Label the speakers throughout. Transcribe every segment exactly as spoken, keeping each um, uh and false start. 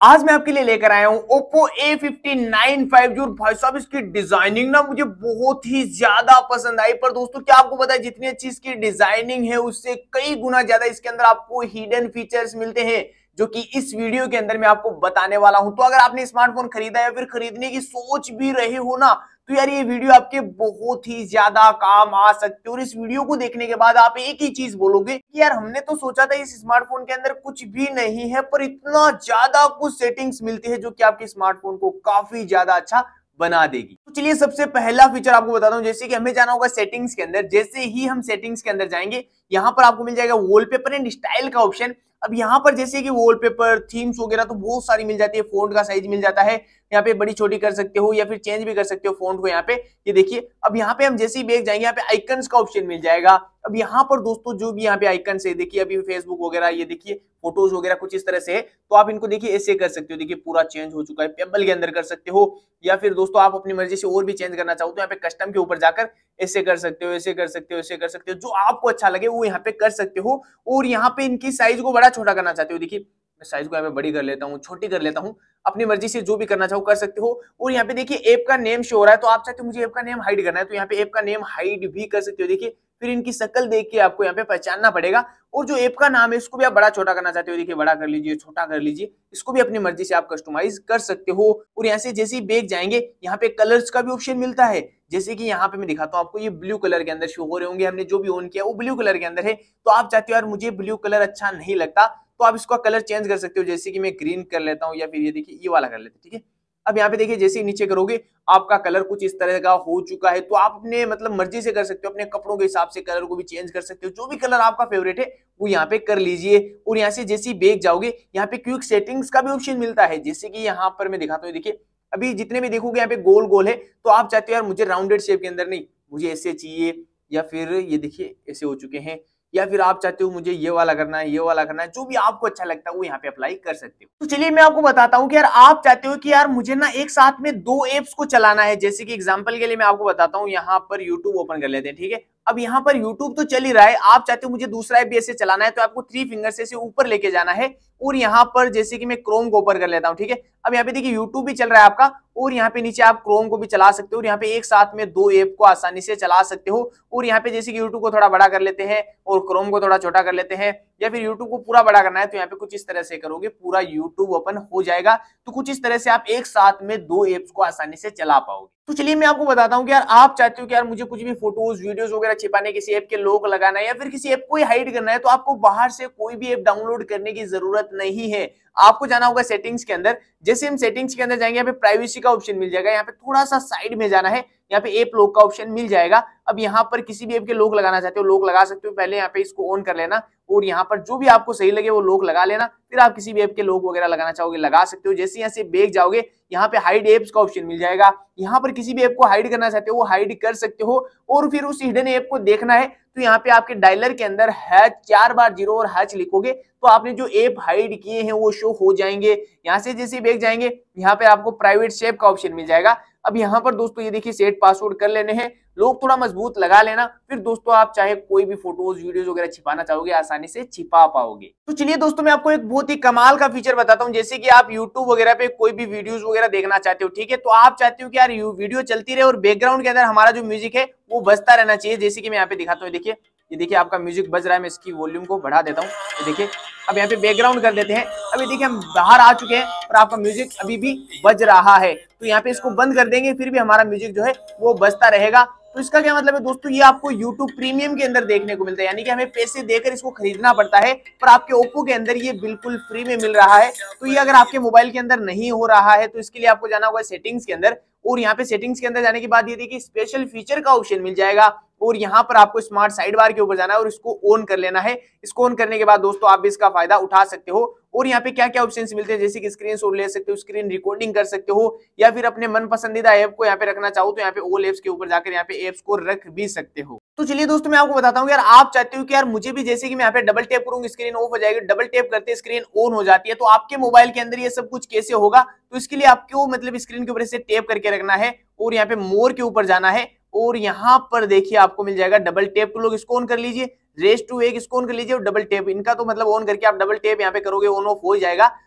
Speaker 1: आज मैं आपके लिए लेकर आया हूं Oppo A fifty nine five G. भाई साहब इसकी डिजाइनिंग ना मुझे बहुत ही ज्यादा पसंद आई। पर दोस्तों क्या आपको पता है, जितनी अच्छी इसकी डिजाइनिंग है उससे कई गुना ज्यादा इसके अंदर आपको हिडन फीचर्स मिलते हैं, जो कि इस वीडियो के अंदर मैं आपको बताने वाला हूं। तो अगर आपने स्मार्टफोन खरीदा या फिर खरीदने की सोच भी रहे हो ना, तो यार ये वीडियो आपके बहुत ही ज्यादा काम आ सकती है। और इस वीडियो को देखने के बाद आप एक ही चीज बोलोगे कि यार हमने तो सोचा था इस स्मार्टफोन के अंदर कुछ भी नहीं है, पर इतना ज्यादा कुछ सेटिंग्स मिलती है जो कि आपके स्मार्टफोन को काफी ज्यादा अच्छा बना देगी। तो चलिए सबसे पहला फीचर आपको बताता हूं। जैसे कि हमें जाना होगा सेटिंग्स के अंदर। जैसे ही हम सेटिंग्स के अंदर जाएंगे, यहां पर आपको मिल जाएगा वॉलपेपर एंड स्टाइल का ऑप्शन। अब यहाँ पर जैसे कि वॉलपेपर, थीम्स वगैरह तो बहुत सारी मिल जाती है। फोन का साइज मिल जाता है, यहाँ पे बड़ी छोटी कर सकते हो या फिर चेंज भी कर सकते हो फोन को। यहाँ पे ये देखिए, अब यहाँ पे हम जैसे ही बैक जाएंगे, यहाँ पे आइकन्स का ऑप्शन मिल जाएगा। अब यहाँ पर दोस्तों जो भी यहाँ पे आइकन है, देखिए अभी फेसबुक वगैरह, ये देखिए फोटोज वगैरह कुछ इस तरह से है। तो आप इनको देखिए ऐसे कर सकते हो। देखिए पूरा चेंज हो चुका है, पेबल के अंदर कर सकते हो, या फिर दोस्तों आप अपनी मर्जी से और भी चेंज करना चाहो तो यहाँ पे कस्टम के ऊपर जाकर ऐसे कर सकते हो, ऐसे कर सकते हो, ऐसे कर सकते हो। जो आपको अच्छा लगे वो यहाँ पे कर सकते हो। और यहाँ पे इनकी साइज को बड़ा छोटा करना चाहते हो, देखिए मैं साइज को यहाँ पे बड़ी कर लेता हूँ, छोटी कर लेता हूँ, अपनी मर्जी से जो भी करना चाहो कर सकते हो। और यहाँ पे देखिए ऐप का नेम शो हो रहा है, तो आप चाहते हो मुझे ऐप का नेम हाइड करना है, तो यहाँ पे ऐप का नेम हाइड भी कर सकते हो। देखिए फिर इनकी शक्ल देख के आपको यहाँ पे पहचानना पड़ेगा। और जो ऐप का नाम है इसको भी आप बड़ा छोटा करना चाहते हो, देखिए बड़ा कर लीजिए, छोटा कर लीजिए, इसको भी अपनी मर्जी से आप कस्टमाइज कर सकते हो। और यहाँ से जैसे ही बैक जाएंगे, यहाँ पे कलर्स का भी ऑप्शन मिलता है। जैसे कि यहाँ पे मैं दिखाता हूँ आपको, ये ब्लू कलर के अंदर शो हो रहे होंगे, हमने जो भी ऑन किया वो ब्लू कलर के अंदर है। तो आप चाहते हो यार मुझे ब्लू कलर अच्छा नहीं लगता, तो आप इसका कलर चेंज कर सकते हो। जैसे कि मैं ग्रीन कर लेता हूँ, या फिर ये देखिए ये वाला कर लेते हैं, ठीक है। अब यहाँ पे देखिए जैसे ही नीचे करोगे आपका कलर कुछ इस तरह का हो चुका है। तो आप अपने मतलब मर्जी से कर सकते हो, अपने कपड़ों के हिसाब से कलर को भी चेंज कर सकते हो। जो भी कलर आपका फेवरेट है वो यहाँ पे कर लीजिए। और यहाँ से जैसे ही बैक जाओगे, यहाँ पे क्विक सेटिंग्स का भी ऑप्शन मिलता है। जैसे कि यहाँ पर मैं दिखाता हूँ, देखिए अभी जितने भी देखोगे यहाँ पे गोल गोल है, तो आप चाहते हो यार मुझे राउंडेड शेप के अंदर नहीं, मुझे ऐसे चाहिए, या फिर ये देखिए ऐसे हो चुके हैं, या फिर आप चाहते हो मुझे ये वाला करना है, ये वाला करना है, जो भी आपको अच्छा लगता है वो यहाँ पे अप्लाई कर सकते हो। तो चलिए मैं आपको बताता हूँ कि यार आप चाहते हो कि यार मुझे ना एक साथ में दो एप्स को चलाना है। जैसे कि एग्जांपल के लिए मैं आपको बताता हूँ, यहाँ पर यूट्यूब ओपन कर लेते हैं, ठीक है। अब यहाँ पर यूट्यूब तो चल ही रहा है, आप चाहते हो मुझे दूसरा ऐप भी ऐसे चलाना है, तो आपको थ्री फिंगर से ऐसे ऊपर लेके जाना है। और यहाँ पर जैसे कि मैं क्रोम को ओपन कर लेता हूँ, ठीक है। अब यहाँ पे देखिए यूट्यूब भी चल रहा है आपका, और यहाँ पे नीचे आप क्रोम को भी चला सकते हो। और यहाँ पे एक साथ में दो ऐप को आसानी से चला सकते हो। और यहाँ पे जैसे कि यूट्यूब को थोड़ा बड़ा कर लेते हैं और क्रोम को थोड़ा छोटा कर लेते हैं, या फिर यूट्यूब को पूरा बड़ा करना है तो यहाँ पे कुछ इस तरह से करोगे, पूरा यूट्यूब ओपन हो जाएगा। तो कुछ इस तरह से आप एक साथ में दो एप्स को आसानी से चला पाओगे। तो चलिए मैं आपको बताता हूँ कि यार आप चाहते हो कि यार मुझे कुछ भी फोटोज वीडियोस वगैरह छिपाने, किसी ऐप के लोग लगाना है, या फिर किसी ऐप को ही हाइड करना है, तो आपको बाहर से कोई भी ऐप डाउनलोड करने की जरूरत नहीं है। आपको जाना होगा सेटिंग्स के अंदर। जैसे हम सेटिंग्स के अंदर जाएंगे, यहाँ पे प्राइवेसी का ऑप्शन मिल जाएगा, यहाँ पे थोड़ा सा साइड में जाना है, यहाँ पे ऐप लॉक का ऑप्शन मिल जाएगा। अब यहाँ पर किसी भी ऐप के लॉक लगाना चाहते हो लॉक लगा सकते हो, पहले यहाँ पे इसको ऑन कर लेना, और यहाँ पर जो भी आपको सही लगे वो लॉक लगा लेना। फिर आप किसी भी ऐप के लॉक वगैरह लगाना चाहोगे लगा सकते हो। जैसे यहाँ से बैक जाओगे, यहाँ पे हाइड एप्स का ऑप्शन मिल जाएगा, यहाँ पर किसी भी ऐप को हाइड करना चाहते हो वो हाइड कर सकते हो। और फिर उस हिडन ऐप को देखना है तो यहाँ पे आपके डायलर के अंदर हैच चार बार जीरो और हैच लिखोगे तो आपने जो ऐप हाइड किए हैं वो शो हो जाएंगे। यहाँ से जैसे बैक जाएंगे, यहाँ पे आपको प्राइवेट शेप का ऑप्शन मिल जाएगा। अब यहाँ पर दोस्तों ये देखिए सेट पासवर्ड कर लेने हैं, लोग थोड़ा मजबूत लगा लेना। फिर दोस्तों आप चाहे कोई भी फोटोज वीडियोस वगैरह छिपाना चाहोगे आसानी से छिपा पाओगे। तो चलिए दोस्तों मैं आपको एक बहुत ही कमाल का फीचर बताता हूँ। जैसे कि आप यूट्यूब वगैरह पे कोई भी वीडियोस वगैरह देखना चाहते हो, ठीक है, तो आप चाहते हो कि यार वीडियो चलती रहे और बैकग्राउंड के अंदर हमारा जो म्यूजिक है वो बजता रहना चाहिए। जैसे कि मैं यहाँ पे दिखाता हूँ, देखिए ये देखिए आपका म्यूजिक बज रहा है, मैं इसकी वॉल्यूम को बढ़ा देता हूँ, ये देखिए। अब यहाँ पे बैकग्राउंड कर देते हैं। अब ये देखिए हम बाहर आ चुके हैं और आपका म्यूजिक अभी भी बज रहा है। तो यहाँ पे इसको बंद कर देंगे, फिर भी हमारा म्यूजिक जो है वो बजता रहेगा। तो इसका क्या मतलब है दोस्तों, ये आपको YouTube प्रीमियम के अंदर देखने को मिलता है, यानी कि हमें पैसे देकर इसको खरीदना पड़ता है, पर आपके Oppo के अंदर ये बिल्कुल फ्री में मिल रहा है। तो ये अगर आपके मोबाइल के अंदर नहीं हो रहा है तो इसके लिए आपको जाना होगा सेटिंग्स के अंदर। और यहाँ पे सेटिंग्स के अंदर जाने के बाद ये देखिए स्पेशल फीचर का ऑप्शन मिल जाएगा, और यहाँ पर आपको स्मार्ट साइड बार के ऊपर जाना है और इसको ऑन कर लेना है। इसको ऑन करने के बाद दोस्तों आप भी इसका फायदा उठा सकते हो। और यहाँ पे क्या क्या ऑप्शंस मिलते हैं, जैसे कि स्क्रीन शॉट ले सकते हो, स्क्रीन रिकॉर्डिंग कर सकते हो, या फिर अपने मन पसंदीदा ऐप को यहाँ पे रखना चाहो तो यहाँ पे ऑल ऐप्स के ऊपर जाकर यहाँ पे ऐप्स को रख भी सकते हो। तो चलिए दोस्तों मैं आपको बताता हूँ यार आप चाहते हो कि यार मुझे भी, जैसे कि मैं यहाँ पे डबल टैप करूंगी स्क्रीन ऑफ हो जाएगी, डबल टैप करते स्क्रीन ऑन हो जाती है, तो आपके मोबाइल के अंदर ये सब कुछ कैसे होगा। तो इसके लिए आपको मतलब स्क्रीन के ऊपर से टैप करके रखना है और यहाँ पे मोर के ऊपर जाना है, और यहाँ पर देखिए आपको मिल जाएगा डबल टैप टू, लोग इसको ऑन कर लीजिए, रेस टू एक इसको ऑन कर लीजिए और डबल टैप, इनका तो मतलब ऑन करके आप डबल टैप यहाँ पे करोगे ऑन ऑफ हो जाएगा।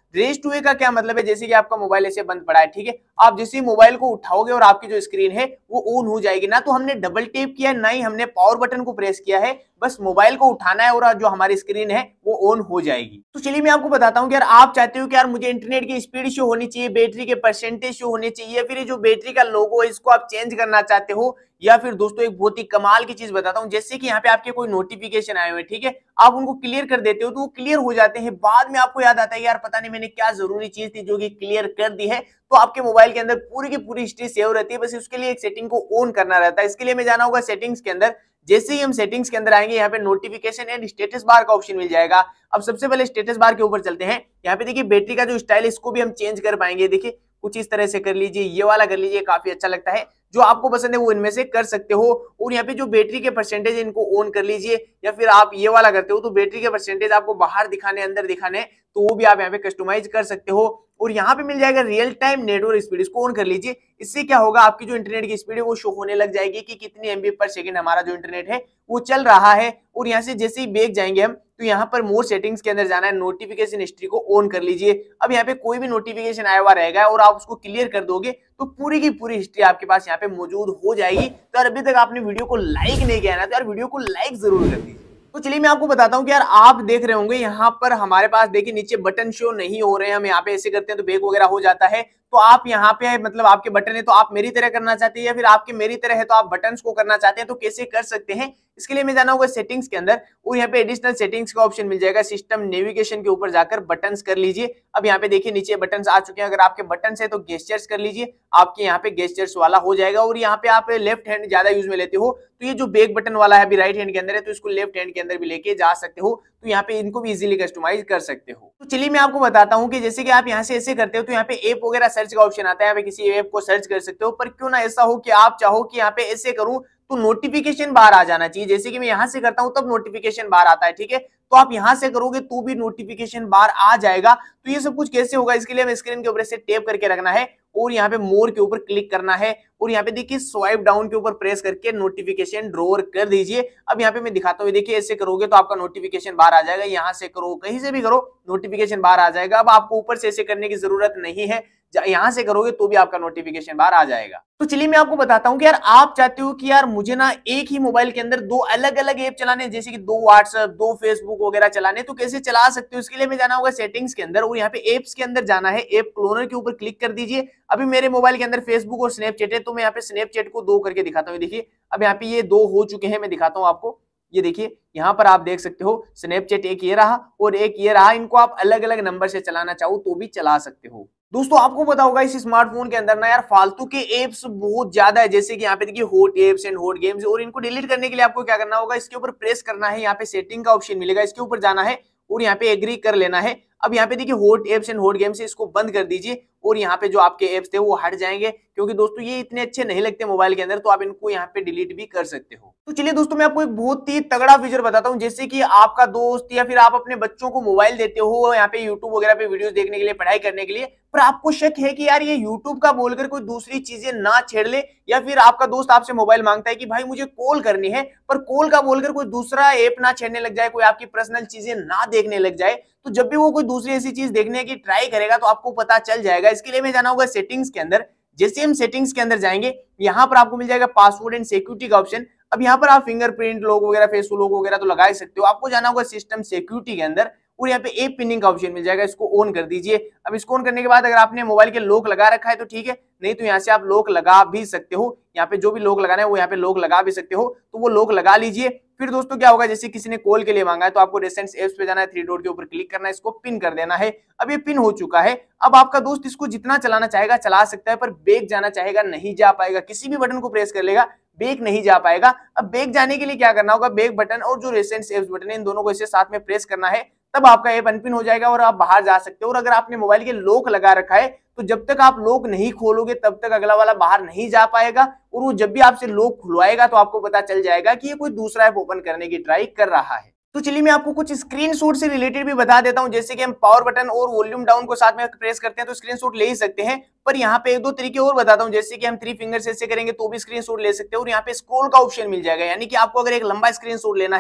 Speaker 1: रेज टू ए का क्या मतलब है, जैसे कि आपका मोबाइल ऐसे बंद पड़ा है, ठीक है, आप जैसे मोबाइल को उठाओगे और आपकी जो स्क्रीन है वो ऑन हो जाएगी। ना तो हमने डबल टैप किया, ना ही हमने पावर बटन को प्रेस किया है, बस मोबाइल को उठाना है और जो हमारी स्क्रीन है वो ऑन हो जाएगी। तो चलिए मैं आपको बताता हूँ कि यार आप चाहते हो कि यार मुझे इंटरनेट की स्पीड शो होनी चाहिए, बैटरी के परसेंटेज शो होने चाहिए, या फिर जो बैटरी का लोगो है इसको आप चेंज करना चाहते हो, या फिर दोस्तों एक बहुत ही कमाल की चीज बताता हूं, जैसे कि यहाँ पे आपके कोई नोटिफिकेशन आए हुए, ठीक है, आप उनको क्लियर कर देते हो तो वो क्लियर हो जाते हैं, बाद में आपको याद आता है यार पता नहीं मैंने क्या जरूरी चीज थी जो कि क्लियर कर दी है, तो आपके मोबाइल के अंदर पूरी की पूरी हिस्ट्री सेव रहती है। बस उसके लिए एक सेटिंग को ऑन करना रहता है। इसके लिए मैं जाना होगा सेटिंग्स के अंदर। जैसे ही हम सेटिंग्स के अंदर आएंगे, यहाँ पे नोटिफिकेशन एंड स्टेटस बार का ऑप्शन मिल जाएगा। अब सबसे पहले स्टेटस बार के ऊपर चलते हैं। यहाँ पे देखिए बैटरी का जो स्टाइल है इसको भी हम चेंज कर पाएंगे। देखिए कुछ इस तरह से कर लीजिए, ये वाला कर लीजिए, काफी अच्छा लगता है। जो आपको पसंद है वो इनमें से कर सकते हो। और यहाँ पे जो बैटरी के परसेंटेज है इनको ऑन कर लीजिए, या फिर आप ये वाला करते हो तो बैटरी के परसेंटेज आपको बाहर दिखाने अंदर दिखाने तो वो भी आप यहाँ पे कस्टमाइज कर सकते हो। और यहाँ पे मिल जाएगा रियल टाइम नेटवर्क स्पीड, इसको ऑन कर लीजिए। इससे क्या होगा, आपकी जो इंटरनेट की स्पीड है वो शो होने लग जाएगी कि कितनी एमबी पर सेकंड हमारा जो इंटरनेट है वो चल रहा है। और यहाँ से जैसे ही बैक जाएंगे हम तो यहाँ पर मोर सेटिंग्स के अंदर जाना है, नोटिफिकेशन हिस्ट्री को ऑन कर लीजिए। अब यहाँ पे कोई भी नोटिफिकेशन आया हुआ रहेगा और आप उसको क्लियर कर दोगे तो पूरी की पूरी हिस्ट्री आपके पास यहाँ पे मौजूद हो जाएगी। तो अभी तक आपने वीडियो को लाइक नहीं किया ना तो यार वीडियो को लाइक जरूर कर दीजिए। तो चलिए मैं आपको बताता हूँ कि यार आप देख रहे होंगे यहाँ पर हमारे पास देखिए नीचे बटन शो नहीं हो रहे हैं। हम यहाँ पे ऐसे करते हैं तो बैक वगैरह हो जाता है। तो आप यहाँ पे मतलब आपके बटन है तो आप मेरी तरह करना चाहते हैं, या फिर आपके मेरी तरह है तो आप बटन्स को करना चाहते हैं, तो कैसे कर सकते हैं। इसके लिए मैं जाना होगा सेटिंग्स के अंदर और यहाँ पे एडिशनल सेटिंग्स का ऑप्शन मिल जाएगा। सिस्टम नेविगेशन के ऊपर जाकर बटन्स कर लीजिए। अब यहाँ पे देखिए नीचे बटन्स आ चुके हैं। अगर आपके बटन्स है तो गेस्चर्स कर लीजिए, आपके यहाँ पे गेस्चर्स वाला हो जाएगा। और यहाँ पे आप लेफ्ट हैंड ज्यादा यूज में लेते हो तो ये जो बैक बटन वाला है अभी राइट हैंड के अंदर है तो इसको लेफ्ट हैंड के अंदर भी लेके जा सकते हो। तो यहाँ पे इनको भी इजीली कस्टमाइज कर सकते हो। तो चलिए मैं आपको बताता हूँ कि जैसे कि आप यहाँ से ऐसे करते हो तो यहाँ पे ऐप वगैरह सर्च का ऑप्शन आता है, यहाँ पे किसी ऐप को सर्च कर सकते हो। पर क्यों ना ऐसा हो कि आप चाहो कि यहाँ पे ऐसे करूं तो नोटिफिकेशन बार आ जाना चाहिए। जैसे कि मैं यहां से करता हूं तब नोटिफिकेशन बार आता है, ठीक है, तो आप यहां से करोगे तो भी नोटिफिकेशन बार आ जाएगा। तो ये सब कुछ कैसे होगा, इसके लिए हमें स्क्रीन के ऊपर से टैप करके रखना है और यहाँ पे मोर के ऊपर क्लिक करना है और यहाँ पे देखिए स्वाइप डाउन के ऊपर प्रेस करके नोटिफिकेशन ड्रॉर कर दीजिए। अब यहाँ पे मैं दिखाता हूँ, देखिए ऐसे करोगे तो आपका नोटिफिकेशन बार आ जाएगा। यहाँ से करो, कहीं से भी करो, नोटिफिकेशन बार आ जाएगा। अब आपको ऊपर से ऐसे करने की जरूरत नहीं है, यहां से करोगे तो भी आपका नोटिफिकेशन बार आ जाएगा। तो चलिए मैं आपको बताता हूं कि यार आप चाहते हो कि यार मुझे ना एक ही मोबाइल के अंदर दो अलग अलग ऐप चलाने, जैसे कि दो व्हाट्सएप, दो फेसबुक वगैरह चलाने, तो कैसे चला सकते हो। इसके लिए मैं जाना होगा सेटिंग्स के अंदर और यहाँ पे एप्स के अंदर जाना है। ऐप क्लोनर के ऊपर क्लिक कर दीजिए। अभी मेरे मोबाइल के अंदर फेसबुक और स्नैपचैट है तो मैं यहाँ पे स्नैपचैट को दो करके दिखाता हूँ। देखिए अब यहाँ पे ये दो हो चुके हैं, मैं दिखाता हूँ आपको। ये देखिए यहाँ पर आप देख सकते हो स्नैपचैट एक ये रहा और एक ये रहा। इनको आप अलग अलग नंबर से चलाना चाहो तो भी चला सकते हो। दोस्तों आपको पता होगा इस स्मार्टफोन के अंदर ना यार फालतू के एप्स बहुत ज्यादा है, जैसे कि यहाँ पे देखिए hot apps and hot games. और इनको डिलीट करने के लिए आपको क्या करना होगा, इसके ऊपर प्रेस करना है, यहाँ पे सेटिंग का ऑप्शन मिलेगा, इसके ऊपर जाना है और यहाँ पे एग्री कर लेना है। अब यहाँ पे देखिए hot apps and hot games, इसको बंद कर दीजिए और यहाँ पे जो आपके एप्स थे वो हट जाएंगे, क्योंकि दोस्तों ये इतने अच्छे नहीं लगते मोबाइल के अंदर, तो आप इनको यहाँ पे डिलीट भी कर सकते हो। तो चलिए दोस्तों मैं आपको एक बहुत ही तगड़ा फीचर बताता हूँ। जैसे कि आपका दोस्त या फिर आप अपने बच्चों को मोबाइल देते हो यहाँ पे यूट्यूब वगैरह पे वीडियोस देखने के लिए, पढ़ाई करने के लिए, पर आपको शक है कि यार ये यूट्यूब का बोलकर कोई दूसरी चीजें ना छेड़ ले, या फिर आपका दोस्त आपसे मोबाइल मांगता है कि भाई मुझे कॉल करनी है, पर कॉल का बोलकर कोई दूसरा ऐप ना छेड़ने लग जाए, कोई आपकी पर्सनल चीजें ना देखने लग जाए, तो जब भी वो कोई दूसरी ऐसी चीज देखने की ट्राई करेगा तो आपको पता चल जाएगा। इसके लिए मैं जाना होगा सेटिंग्स के अंदर। जैसे हम सेटिंग्स के अंदर जाएंगे यहाँ पर आपको मिल जाएगा पासवर्ड एंड सिक्योरिटी का ऑप्शन। अब यहाँ पर आप फिंगरप्रिंट लोग वगैरह, फेस लोग वगैरह तो लगा ही सकते हो। आपको जाना होगा सिस्टम सिक्योरिटी के अंदर और यहाँ पे ऐप पिनिंग का ऑप्शन मिल जाएगा, इसको ऑन कर दीजिए। अब इसको ऑन करने के बाद अगर आपने मोबाइल के लॉक लगा रखा है तो ठीक है, नहीं तो यहाँ से आप लॉक लगा भी सकते हो। यहाँ पे जो भी लॉक लगाना है वो यहाँ पे लॉक लगा भी सकते हो, तो वो लॉक लगा लीजिए। फिर दोस्तों क्या होगा, जैसे किसी ने कॉल के लिए मांगा है तो आपको रिसेंट एप्स पे जाना है, थ्री डॉट के ऊपर क्लिक करना है, इसको पिन कर देना है। अब ये पिन हो चुका है। अब आपका दोस्त इसको जितना चलाना चाहेगा चला सकता है, पर बैक जाना चाहेगा नहीं जा पाएगा। किसी भी बटन को प्रेस कर लेगा, बैक नहीं जा पाएगा। अब बैक जाने के लिए क्या करना होगा, बैक बटन और जो रिसेंट एप्स बटन है इन दोनों को इसे साथ में प्रेस करना है, तब आपका ऐप अनपिन हो जाएगा और आप बाहर जा सकते हो। और अगर आपने मोबाइल के लॉक लगा रखा है तो जब तक आप लॉक नहीं खोलोगे तब तक अगला वाला बाहर नहीं जा पाएगा, और वो जब भी आपसे लॉक खुलवाएगा तो आपको पता चल जाएगा कि ये कोई दूसरा ऐप ओपन करने की ट्राई कर रहा है। तो चलिए मैं आपको कुछ स्क्रीनशॉट से रिलेटेड भी बता देता हूं। जैसे कि हम पावर बटन और वॉल्यूम डाउन को साथ में प्रेस करते हैं तो स्क्रीनशॉट ले ही सकते हैं, पर यहाँ पे एक दो तरीके और बताता हूं। जैसे कि हम थ्री फिंगर से ऐसे करेंगे तो भी स्क्रीनशॉट ले सकते हैं, और यहाँ पे स्क्रॉल का ऑप्शन मिल जाएगा, यानी कि आपको अगर एक लंबा स्क्रीनशॉट लेना है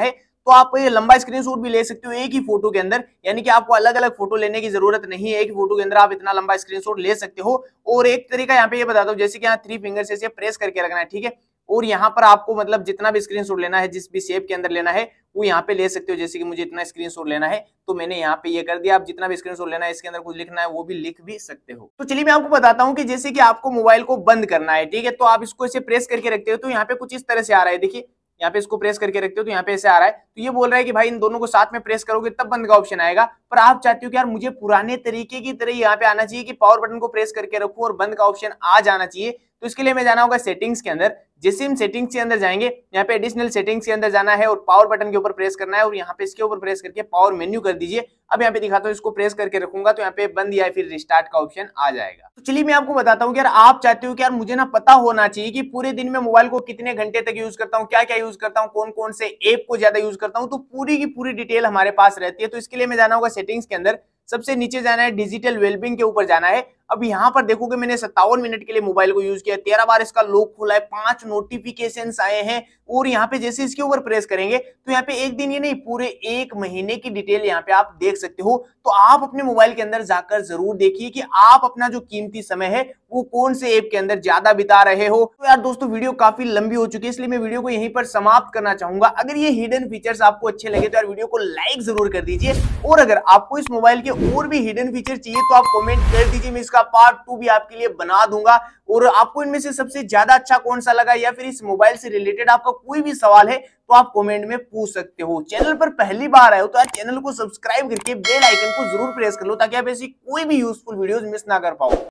Speaker 1: तो आप ये लंबा स्क्रीनशॉट भी ले सकते हो एक ही फोटो के अंदर, यानी कि आपको अलग अलग फोटो लेने की जरूरत नहीं है, एक फोटो के अंदर आप इतना लंबा स्क्रीनशॉट ले सकते हो। और एक तरीका यहाँ पे ये बताता हूँ, जैसे कि यहाँ थ्री फिंगर से इसे प्रेस करके रखना है, ठीक है, और यहाँ पर आपको मतलब जितना भी स्क्रीनशॉट लेना है, जिस भी शेप के अंदर लेना है वो यहाँ पे ले सकते हो। जैसे कि मुझे इतना स्क्रीनशॉट लेना है तो मैंने यहाँ पे ये कर दिया। आप जितना भी स्क्रीनशॉट लेना है, इसके अंदर कुछ लिखना है वो भी लिख भी सकते हो। तो चलिए मैं आपको बताता हूँ कि जैसे कि आपको मोबाइल को बंद करना है, ठीक है, तो आप इसको ऐसे प्रेस करके रखते हो तो यहाँ पे कुछ इस तरह से आ रहा है। देखिए यहाँ पे इसको प्रेस करके रखते हो तो यहाँ पे ऐसे आ रहा है, तो ये बोल रहा है कि भाई इन दोनों को साथ में प्रेस करोगे तब बंद का ऑप्शन आएगा। पर आप चाहते हो कि यार मुझे पुराने तरीके की तरह यहाँ पे आना चाहिए कि पावर बटन को प्रेस करके रखूं और बंद का ऑप्शन आ जाना चाहिए, तो इसके लिए हमें जाना होगा सेटिंग्स के अंदर। जैसे हम सेटिंग्स के अंदर जाएंगे, यहाँ पे एडिशनल सेटिंग्स के अंदर जाना है और पावर बटन के ऊपर प्रेस करना है और यहाँ पे इसके ऊपर प्रेस करके पावर मेन्यू कर दीजिए। अब यहाँ पे दिखाता हूँ, इसको प्रेस करके रखूंगा तो यहाँ पे बंद या फिर रिस्टार्ट का ऑप्शन आ जाएगा। तो चलिए मैं आपको बताता हूँ कि यार आप चाहते हो कि यार मुझे ना पता होना चाहिए कि पूरे दिन में मोबाइल को कितने घंटे तक यूज करता हूँ, क्या क्या यूज करता हूँ, कौन कौन से ऐप को ज्यादा यूज करता हूँ, तो पूरी की पूरी डिटेल हमारे पास रहती है। तो इसके लिए मैं जाना होगा सेटिंग्स के अंदर, सबसे नीचे जाना है, डिजिटल वेलबींग के ऊपर जाना है। अब यहाँ पर देखोगे मैंने सत्तावन मिनट के लिए मोबाइल को यूज किया, तेरह बार इसका लॉक खुला है, पांच नोटिफिकेशंस आए हैं और यहाँ पे जैसे इसके ऊपर प्रेस करेंगे तो यहाँ पे एक दिन ये नहीं पूरे एक महीने की डिटेल यहाँ पे आप देख सकते हो। तो आप अपने मोबाइल के अंदर जाकर जरूर देखिए कि आप अपना जो कीमती समय है वो कौन से ऐप के अंदर ज्यादा बिता रहे हो। तो यार दोस्तों वीडियो काफी लंबी हो चुकी है, इसलिए मैं वीडियो को यहीं पर समाप्त करना चाहूंगा। अगर ये हिडन फीचर्स आपको अच्छे लगे तो यार वीडियो को लाइक जरूर कर दीजिए, और अगर आपको इस मोबाइल के और भी हिडन फीचर चाहिए तो आप कमेंट कर दीजिए, मैं इसका पार्ट टू भी आपके लिए बना दूंगा। और आपको इनमें से सबसे ज्यादा अच्छा कौन सा लगा या फिर इस मोबाइल से रिलेटेड आपका कोई भी सवाल है तो आप कमेंट में पूछ सकते हो। चैनल पर पहली बार आए हो तो यार चैनल को सब्सक्राइब करके बेल आइकन को जरूर प्रेस कर लो ताकि आप ऐसी कोई भी यूजफुल वीडियोस मिस ना कर पाओ।